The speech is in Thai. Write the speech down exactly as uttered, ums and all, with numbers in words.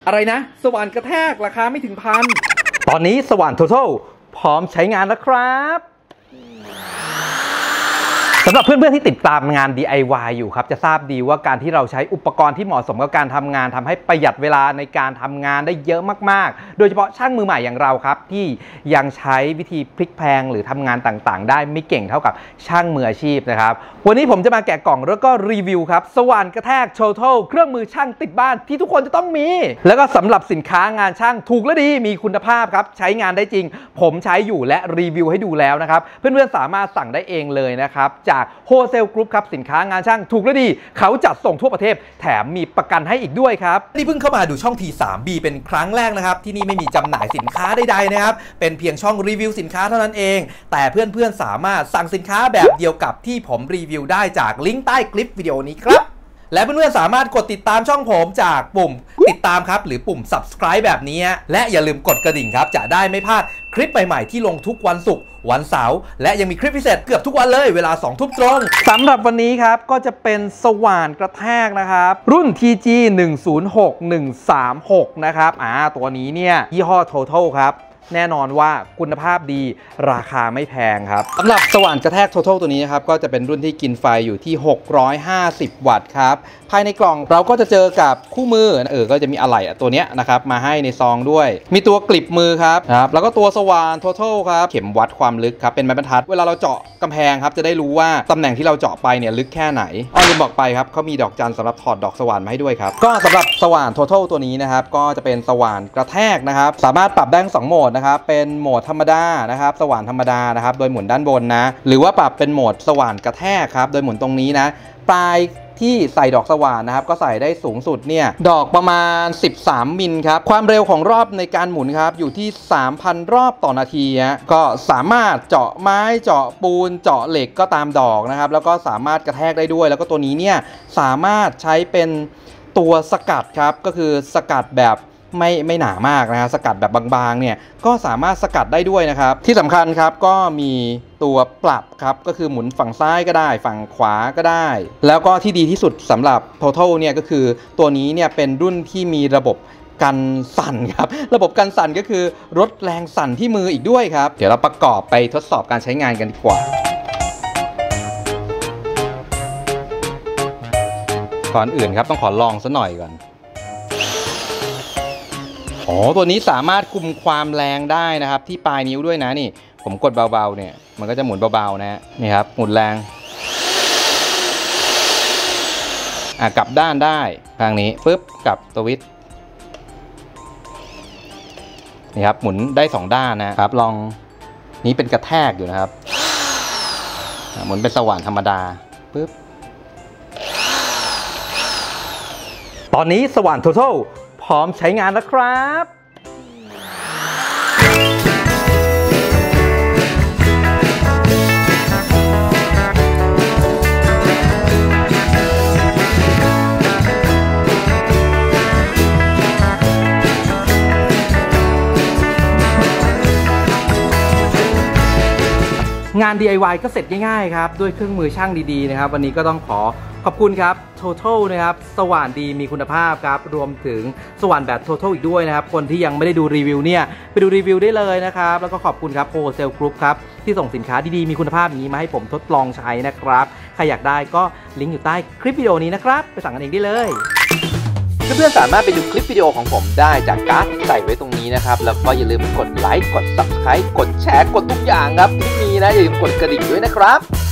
อะไรนะสว่านกระแทกราคาไม่ถึงพันตอนนี้สว่าน Total พร้อมใช้งานแล้วครับสำหรับเพื่อนๆที่ติดตามงาน ดี ไอ วาย อยู่ครับจะทราบดีว่าการที่เราใช้อุปกรณ์ที่เหมาะสมกับการทำงานทำให้ประหยัดเวลาในการทำงานได้เยอะมากๆโดยเฉพาะช่างมือใหม่อย่างเราครับที่ยังใช้วิธีพลิกแพลงหรือทำงานต่างๆได้ไม่เก่งเท่ากับช่างมืออาชีพนะครับวันนี้ผมจะมาแกะกล่องแล้วก็รีวิวครับสว่านกระแทก Total เครื่องมือช่างติดบ้านที่ทุกคนจะต้องมีแล้วก็สำหรับสินค้างานช่างถูกและดีมีคุณภาพครับใช้งานได้จริงผมใช้อยู่และรีวิวให้ดูแล้วนะครับเพื่อนๆสามารถสั่งได้เองเลยนะครับจากโฮเซลกรุ๊ปครับสินค้างานช่างถูกและดีเขาจัดส่งทั่วประเทศแถมมีประกันให้อีกด้วยครับนี่เพิ่งเข้ามาดูช่อง ที ทรี บี เป็นครั้งแรกนะครับที่นี่ไม่มีจำหน่ายสินค้าใดๆนะครับเป็นเพียงช่องรีวิวสินค้าเท่านั้นเองแต่เพื่อนๆสามารถสั่งสินค้าแบบเดียวกับที่ผมรีวิวได้จากลิงก์ใต้คลิปวิดีโอนี้ครับและเพื่อนๆสามารถกดติดตามช่องผมจากปุ่มติดตามครับหรือปุ่ม Subscribe แบบนี้และอย่าลืมกดกระดิ่งครับจะได้ไม่พลาดคลิปใหม่ๆที่ลงทุกวันศุกร์วันเสาร์และยังมีคลิปพิเศษเกือบทุกวันเลยเวลาสองทุ่มตรงสำหรับวันนี้ครับก็จะเป็นสว่านกระแทกนะครับรุ่น ที จี หนึ่ง ศูนย์ หก หนึ่ง สาม หก นะครับอ่าตัวนี้เนี่ยยี่ห้อ Total ครับแน่นอนว่าคุณภาพดีราคาไม่แพงครับสำหรับสว่านกระแทก Total ตัวนี้นะครับก็จะเป็นรุ่นที่กินไฟอยู่ที่หกร้อยห้าสิบวัตต์ครับภายในกล่องเราก็จะเจอกับคู่มือเออก็จะมีอะไหล่ตัวนี้นะครับมาให้ในซองด้วยมีตัวกลิบมือครับครับแล้วก็ตัวสว่าน Total ครับเข็มวัดความลึกครับเป็นไม้บรรทัดเวลาเราเจาะกำแพงครับจะได้รู้ว่าตำแหน่งที่เราเจาะไปเนี่ยลึกแค่ไหนอ้อลืมบอกไปครับเขามีดอกจันสำหรับถอดดอกสว่านมาให้ด้วยครับก็สำหรับสว่าน Total ตัวนี้นะครับก็จะเป็นสว่านกระแทกนะครับสามารถปรับได้ทั้งสองโหมดนะครับเป็นโหมดธรรมดานะครับสว่านธรรมดานะครับโดยหมุนด้านบนนะหรือว่าปรับเป็นโหมดสว่านกระแทกครับโดยหมุนตรงนี้นะปลายที่ใส่ดอกสว่านนะครับก็ใส่ได้สูงสุดเนี่ยดอกประมาณสิบสามมิลครับความเร็วของรอบในการหมุนครับอยู่ที่ สามพัน รอบต่อนาทีฮะก็สามารถเจาะไม้เจาะปูนเจาะเหล็กก็ตามดอกนะครับแล้วก็สามารถกระแทกได้ด้วยแล้วก็ตัวนี้เนี่ยสามารถใช้เป็นตัวสกัดครับก็คือสกัดแบบไม่ไม่หนามากนะฮะสกัดแบบบางๆเนี่ยก็สามารถสกัดได้ด้วยนะครับที่สำคัญครับก็มีตัวปรับครับก็คือหมุนฝั่งซ้ายก็ได้ฝั่งขวาก็ได้แล้วก็ที่ดีที่สุดสำหรับ Total เนี่ยก็คือตัวนี้เนี่ยเป็นรุ่นที่มีระบบกันสั่นครับระบบกันสั่นก็คือลดแรงสั่นที่มืออีกด้วยครับเดี๋ยวเราประกอบไปทดสอบการใช้งานกันดีกว่าก่อนอื่นครับต้องขอลองซะหน่อยก่อนอ๋อตัวนี้สามารถคุมความแรงได้นะครับที่ปลายนิ้วด้วยนะนี่ผมกดเบาๆเนี่ยมันก็จะหมุนเบาๆนะนี่ครับหมุนแรงอ่ะกลับด้านได้ทางนี้ปึ๊บกลับสวิตช์นี่ครับหมุนได้สองด้านนะครับลองนี้เป็นกระแทกอยู่นะครับหมุนเป็นสว่านธรรมดาปึ๊บตอนนี้สว่าน Totalพร้อมใช้งานแล้วครับงาน ดี ไอ วาย ก็เสร็จง่ายๆครับด้วยเครื่องมือช่างดีๆนะครับวันนี้ก็ต้องขอขอบคุณครับ Total นะครับสว่านดีมีคุณภาพครับรวมถึงสว่านแบบ Total อีกด้วยนะครับคนที่ยังไม่ได้ดูรีวิวเนี่ยไปดูรีวิวได้เลยนะครับแล้วก็ขอบคุณครับโฮเซลกรุ๊ปครับที่ส่งสินค้าดีๆมีคุณภาพนี้มาให้ผมทดลองใช้นะครับใครอยากได้ก็ลิงก์อยู่ใต้คลิปวิดีโอนี้นะครับไปสั่งกันเองได้เลยเพื่อนๆสามารถไปดูคลิปวิดีโอของผมได้จากการ์ดใส่ไว้ตรงนี้นะครับแล้วก็อย่าลืมกดไลค์กด ซับสไครบ์ กดแชร์กดทุกอย่างครับที่มีนะอย่าลืมกดกระดิ่งด้วยนะครับ